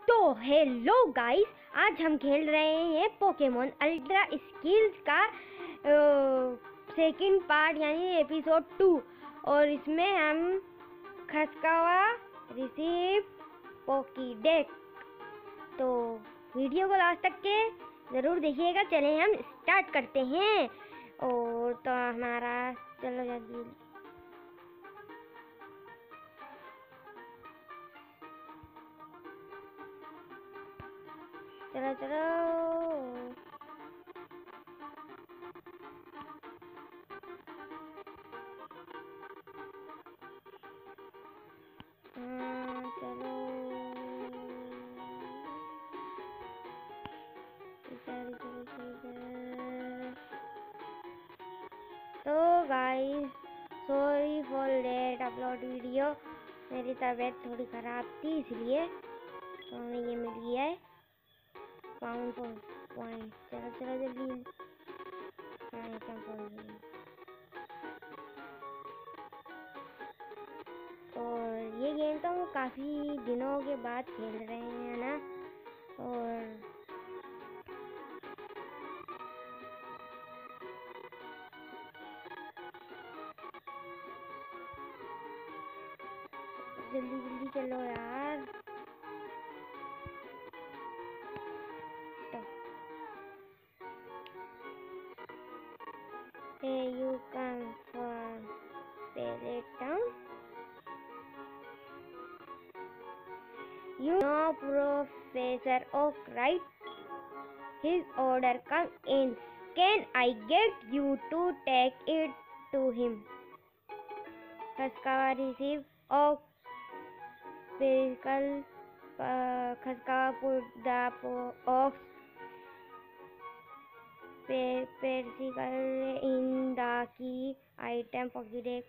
तो hello guys, आज हम खेल रहे हैं पोकेमोन अल्ट्रा स्किल्स का सेकंड पार्ट यानी एपिसोड 2। और इसमें हम खसकावा रिसीव पोकीडेक। तो वीडियो को लास्ट तक के ज़रूर देखिएगा। चले हम स्टार्ट करते हैं। और तो हमारा चलो जल्दी चलो चलो। चलो तो guys, sorry for late upload video. मेरी तबीयत थोड़ी ख़राब थी, इसलिए तो हमें ये मिल गया है पाउंड पॉइंट। चलो चलो जल्दी। और ये गेम तो हम काफ़ी दिनों के बाद खेल रहे हैं ना। और जल्दी जल्दी चलो यार। Hey, you come for Parrot Town? You know Professor Oak, right? His order come in. Can I get you to take it to him? Khascawa receive Oak vehicle. Khascawa put the ox Persicle in the key item pocket.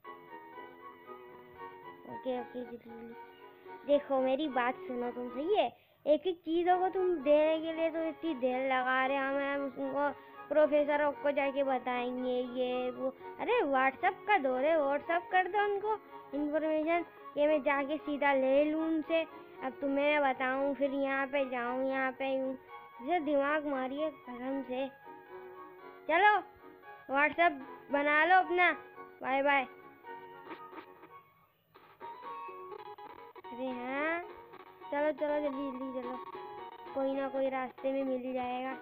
Okay जल्दी देखो, मेरी बात सुनो तुम, सही है? एक एक चीज़ों को तुम देने के लिए तो इतनी देर लगा रहे हैं। हम उसको प्रोफेसर को जाके बताएंगे ये वो। अरे व्हाट्सअप का दौर है, व्हाट्सअप कर दो उनको इन्फॉर्मेशन, ये मैं जाके सीधा ले लूँ उनसे। अब तुम्हें मैं बताऊँ, फिर यहाँ पे जाऊँ, यहाँ पे यूँ, जैसे दिमाग मारिए कसम से। चलो व्हाट्सएप बना लो अपना। Bye bye. अरे हाँ, चलो चलो जल्दी जल्दी चलो, कोई ना कोई रास्ते में मिल जाएगा।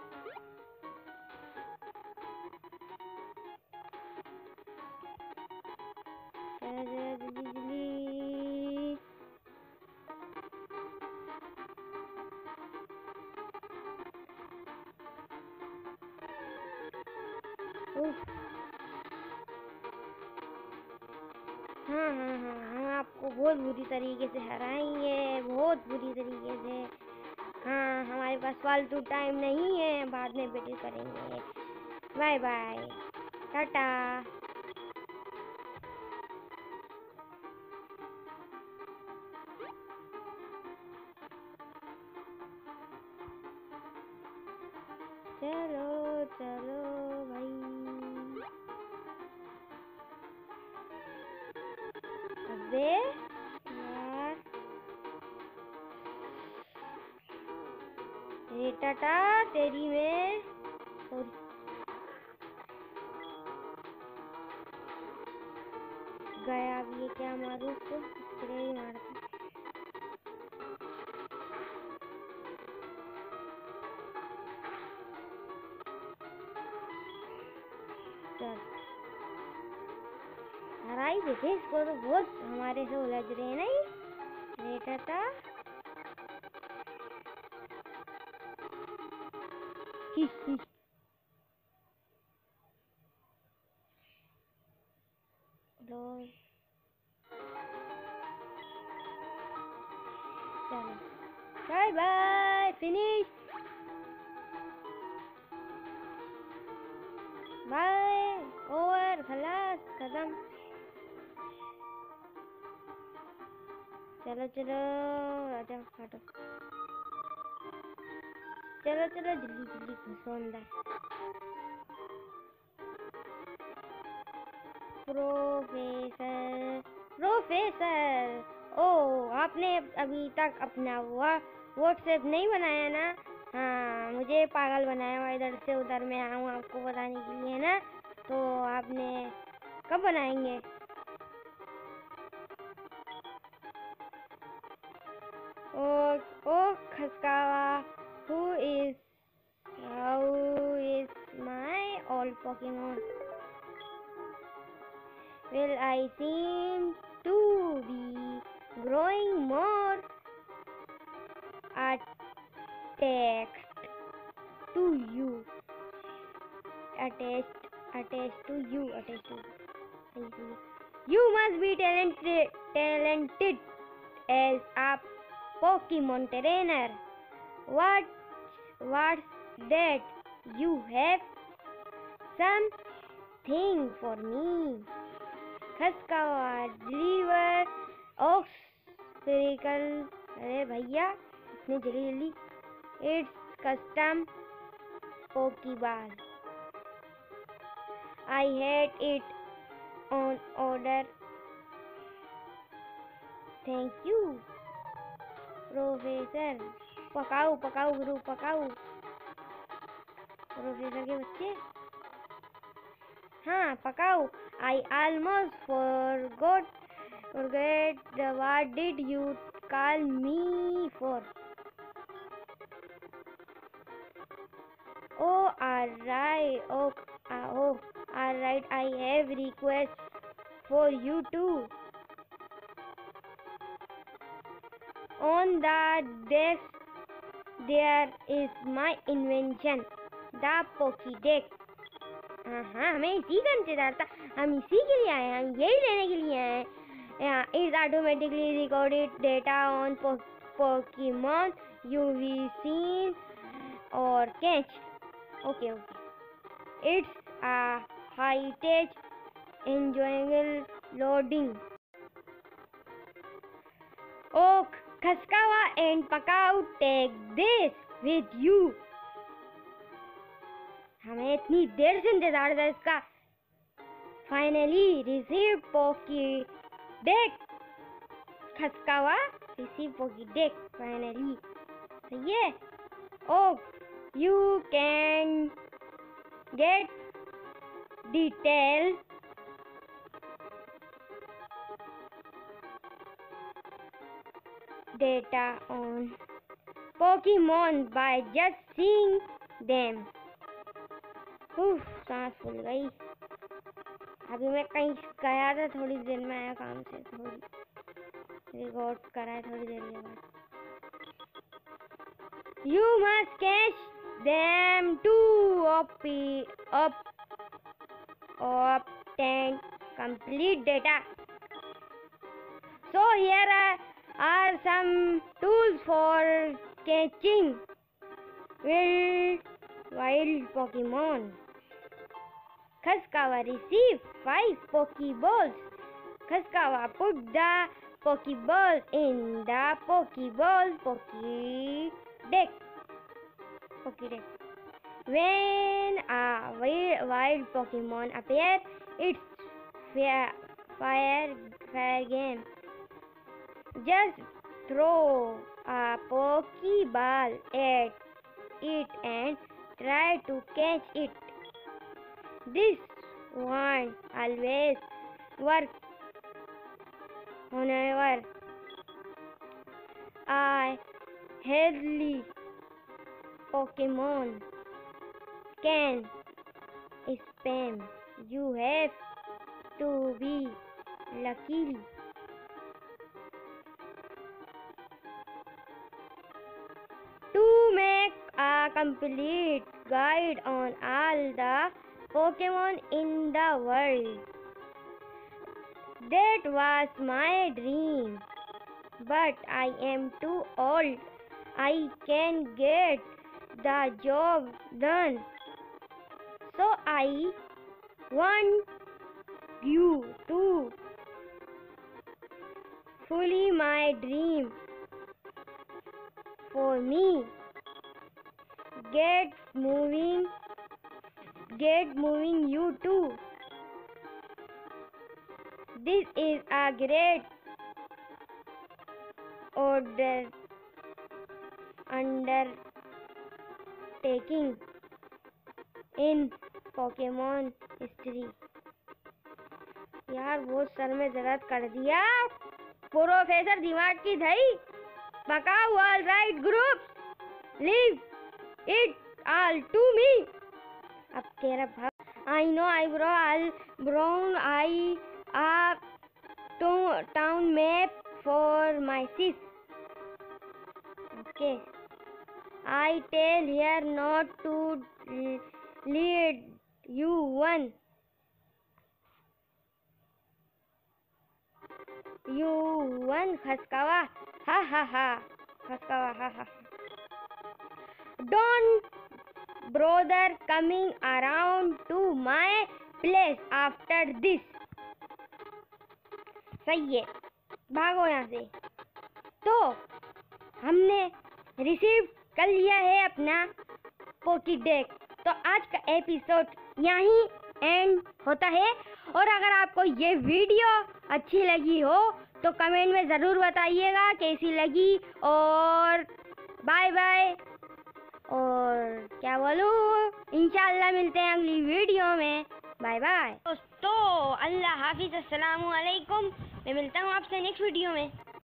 चलो चलो जल्दी जल्दी। हाँ हाँ हाँ, हम आपको बहुत बुरी तरीके से हराएंगे, बहुत बुरी तरीके से। हाँ, हमारे पास फालतू टाइम नहीं है, बाद में वीडियो करेंगे। बाय बाय, टाटा। चलो चलो भाई। अबे यार, ये टाटा तेरी में गया भी है। क्या मारूं उसको? स्प्रे ही मारती। चल हराई देखे इसको, तो बहुत हमारे से उलझ रहे हैं नहीं। ये टाटा चलो bye bye, finish, bye, over, खलास, खत्म। चलो चलो आजा हटो। चलो चलो जल्दी जल्दी घुसो अंदर। प्रोफेसर प्रोफेसर ओह, आपने अभी तक अपना व्हाट्सएप नहीं बनाया ना? हाँ, मुझे पागल बनाया हुआ, इधर से उधर मैं आया हूँ आपको बताने के लिए ना। तो आपने कब बनाएंगे? ओ खसकावा, how is my old Pokemon? Will I seem to be growing more attached to you? Attached to you. You must be talented as a Pokemon trainer. What's that? You have something for me. खसकावा deliver ox spherical. अरे भैया इतनी जल्दी it's custom Pokeball. I had it on order. Thank you professor. पकाओ गुरु पकाओ। Professor के बच्चे, हाँ पकाओ। I almost forgot what did you call me for? Oh, alright. Alright. I have request for you too. On the desk there is my invention, the Pokédex. हाँ, हमें इसी का इंतजार था। हम इसी के लिए आए हैं, हम यही लेने के लिए आए हैं। It's automatically recorded data on Pokemon you we seen और catch. Okay. It's a high tech enjoyable loading. Okay खसकावा एंड पकाओ, टेक दिस विद यू। हमें इतनी देर से इंतजार था इसका। Finally receive Pokedex. खसकावा रिसीव पोकीडेक फाइनली। सही है। Oh, you can get detail data on Pokemon by just seeing them. सांस फूल गई। अभी मैं कहीं गया था, थोड़ी देर में आया काम से, थोड़ी रिकॉर्ड करा है थोड़ी देर के बाद। You must catch them to obtain complete data. So here are some tools for catching wild Pokemon. Khascawa receive 5 Pokeballs. Khascawa put the Pokeball in the Pokeball Pokédex. When a wild Pokemon appears, it's fair game. Just throw a Pokeball at it and try to catch it. This won't always work. However, a healthy Pokemon can spam. You have to be lucky. To make a complete guide on all the Pokemon in the world. That was my dream, but I am too old. I can get the job done. So I want you to fulfill my dream for me. Get moving you too. This is a great order undertaking in Pokemon history। यार वो sir में दर्द कर दिया। Professor दिमाग की धई पकाओ। All right group, leave it all to me. अब कह रहा भाग। I know I bro all brown I a town map for my sis. Okay I tell here not to lead you one खसकावा ha ha ha खसकावा ha ha। Don't bother coming around to my place after this। सही है, भागो यहाँ से। तो हमने receive कर लिया है अपना पोकीडेक। तो आज का एपिसोड यहीं एंड होता है। और अगर आपको ये वीडियो अच्छी लगी हो तो कमेंट में ज़रूर बताइएगा कैसी लगी। और बाय बाय। और क्या बोलूँ, इंशाल्लाह मिलते हैं अगली वीडियो में। बाय बाय दोस्तों, अल्लाह हाफिज़, अस्सलामु अलैकुम। मैं मिलता हूँ आपसे नेक्स्ट वीडियो में।